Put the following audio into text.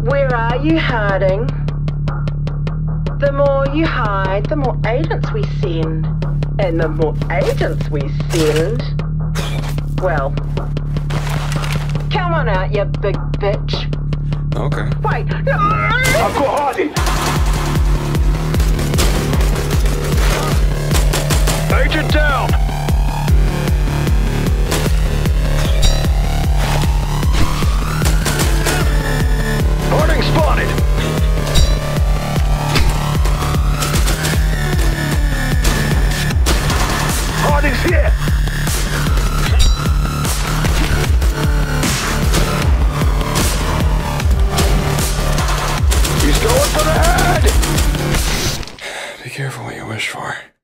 Where are you hiding? The more you hide, the more agents we send. And the more agents we send, well, come on out, you big bitch. Okay. Wait. I've got Hardy. Agent down. Harding spotted. Harding's here. He's going for the head. Be careful what you wish for.